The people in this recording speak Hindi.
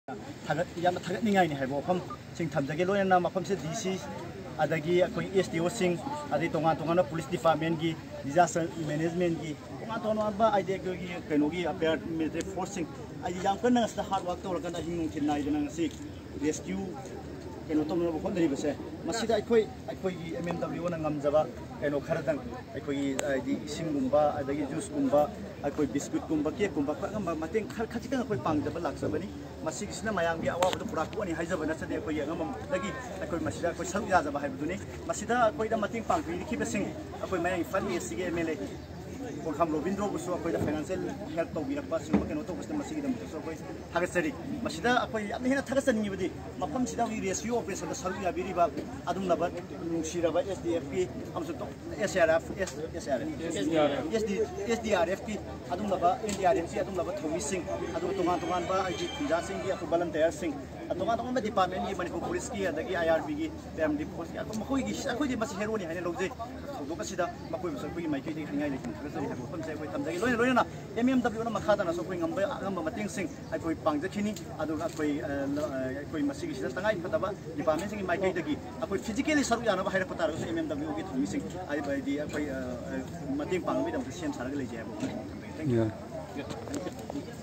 थागतनिंगाई है मफम सिंह थमजगे लोयना मफम से डीसी अदगी अखोई एसटीओ सिंह अदगी तोंगान तोंगान पुलिस डिपार्टमेंट की डिजास्टर मैनेजमेंट की तोंगान तोंगान आइडिया की कनोगी अपेयर मिलिट्री फोर्स सिंह आई याम कन्ना हार्ड वर्क तौरकन हिंग थिनाइदना रेस्क्यू कनो तौनब होनरिबसे मसिदा अखोई एमएमडब्ल्यू ना ngamjaba कनो खरदंग अखोई इसिंगुंबा अदगी जूस गुंबा अखोई बिस्कुट गुंबा केक गुंबा खगम मतेंग खचितंग अखोई पांगजबा लाक्सबनी मसिगिसना मयांगी अवाबदो पुराकुअनि हाइजबना सदे अखोई अंगमदगी अखोई मसिदा अखोई सलु याजबा हाइबदुनी मसिदा अखोइदा मतेंग पांगबिखिबसिंग अखोई मयांग फनी एसगे एमएलए कोलखाम रोबिंद्रो बुसु अखोई फाइनेंशियल हेल्प तौबिरकपा सिंह कनो तौबसना मसिगिदम बुसु अखोई थागसरी मसिदा अखोई यामना हेना थागसनिबदी मफम सिदा वी रेस्क्यू ऑपरेशन दा सलु याबिरिबा अदुमनबा नुसिरबा एसडीएफपी अमसु तो एसआरएफ एसडीआरएफ की अदुमनबा एनडीआरएफ सी अदुमनबा थोमी सिंह अदु तोंगान तोंगान बा आईजी पिजा सिंह की अखु वॉलंटियर सिंह तोंगान तोंगान डिपार्टमेंट की मणिपुर पुलिस की अदगी आईआरबी की पैमडी फोर्स की मखोई की अखोई मस हेरोनी हाने लोजे थोदोकसिदा मखोई बस अखोई माइकई दी खंगाई लेकिन थागसरी है मफम से अखोई थमजगी लोयना एमएमडब्ल्यू ना मखादाना सो अखोई ngamba angamba mating sing अखोई पांगजखिनी अदु अखोई मसिगी सिदा तंगाई फतबा डिपार्टमेंट सिंग माइकई दगी अखोई फिजिकली सरू याना हाइर पतार एमएमडब्ल्यू की थोमी सिंह आई बाइदी अखोई मतेंग पांगबी दम सेम सारग लेजे है। Thank you.